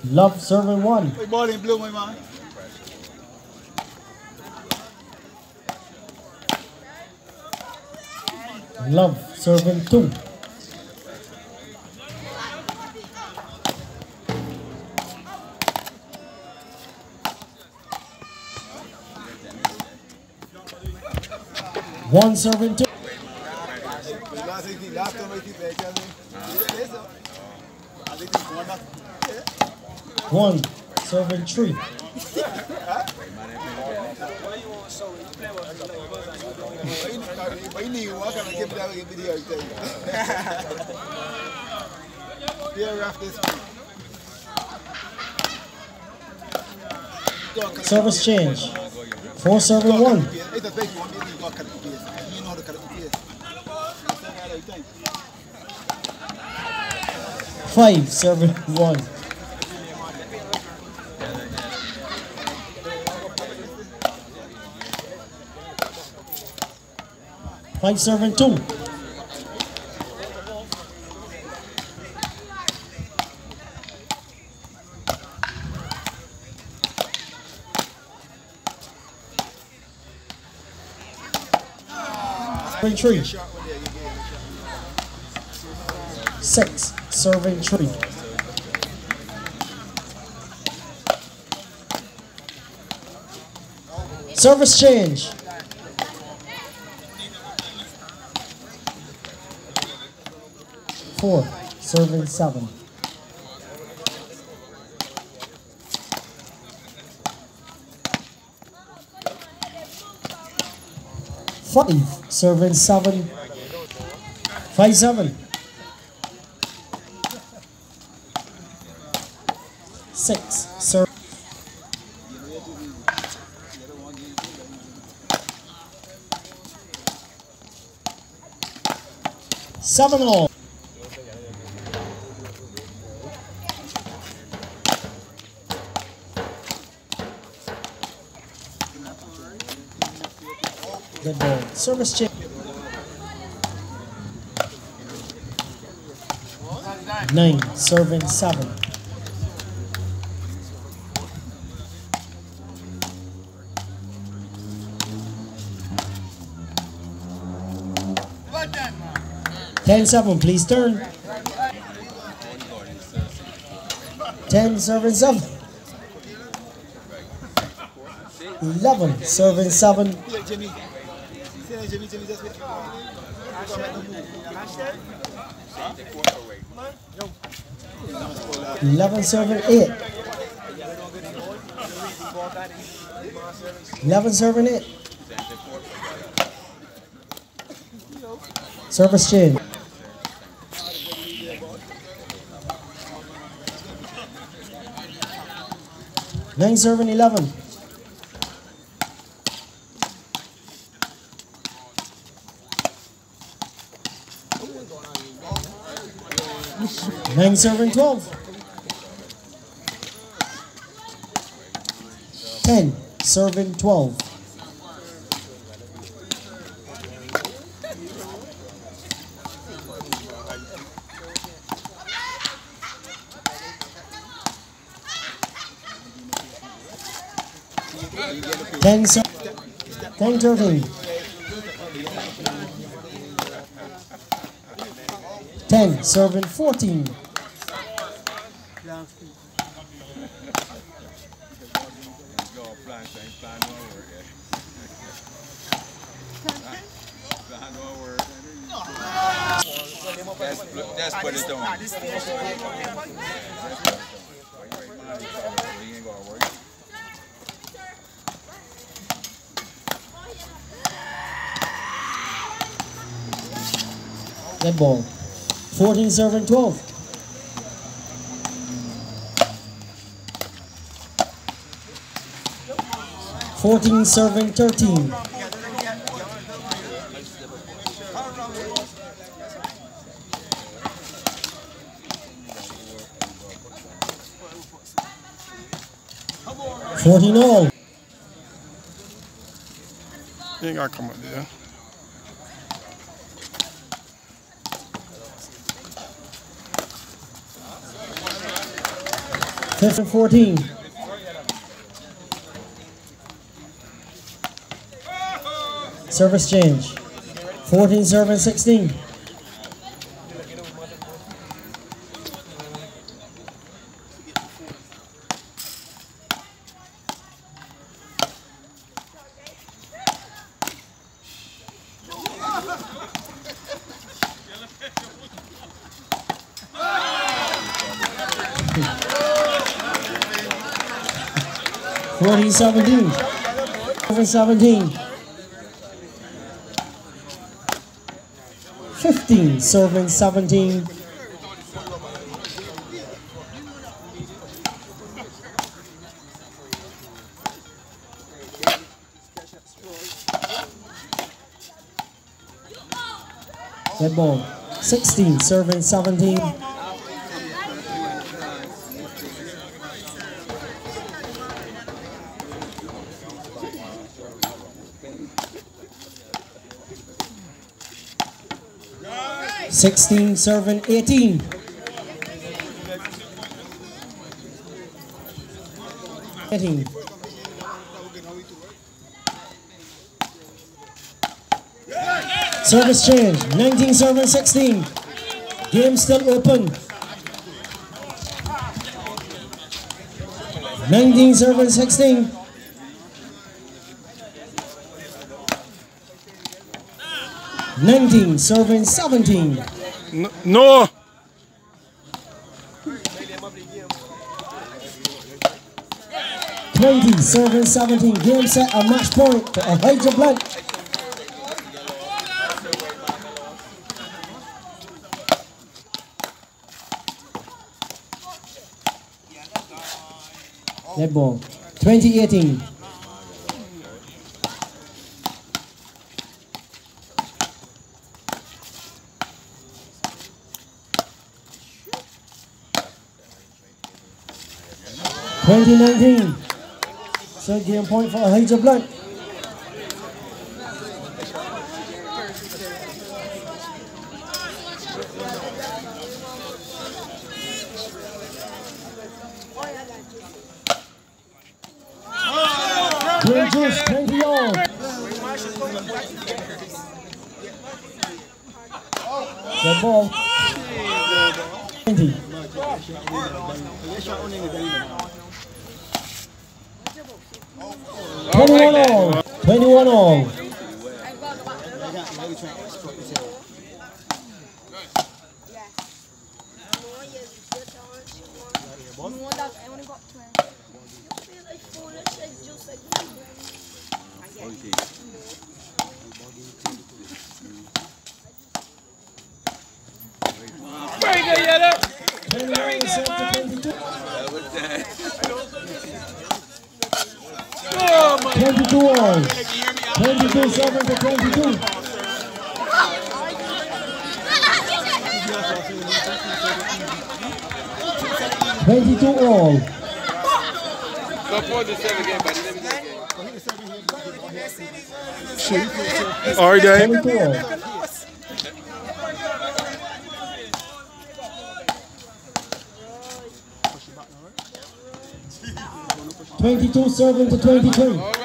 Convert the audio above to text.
Love serving 1. Hey, ball in blue, my man. Love serving 2. One serving 2. One serving 3. Service change. 4 serving 1. Five serving 1. Five serving 2. Serving 3. 6 serving 3. Service change. 4 serving 7. 5 serving 7. 5-7. 6 serving. 7 all. Good ball. Service change. 9 serving 7. 10-7, please turn. 10 serving 7. 11 serving 7. 11 serving 8. 11 serving 8. Service change. 9 serving 11. 9 serving 12. 10 serving 12. 10 13. 10 serving 14. That's what it's doing. That ball. 14 serving 12. 14 serving 13. 14 all. You ain't gotta come up there. 15-14. Service change. 14 serving 16. Forty 17. 17. 15 serving 17. Red ball. 16 serving 17. Sixteen serving 18. Service change. 19 serving 16. Game still open. 19 serving 16. Serving 17. No. 20 serving 17. Game set a match point for Elijah Blunt. Red ball. 20-18. So game point for Elijah Blunt. Green juice, 20 all. Good ball. 20. 21 all. 21 all. Very good, Yetta. 22 all. 22 7 to 22. 22 all. All right, Dave. 22 all. 22 serving to 23.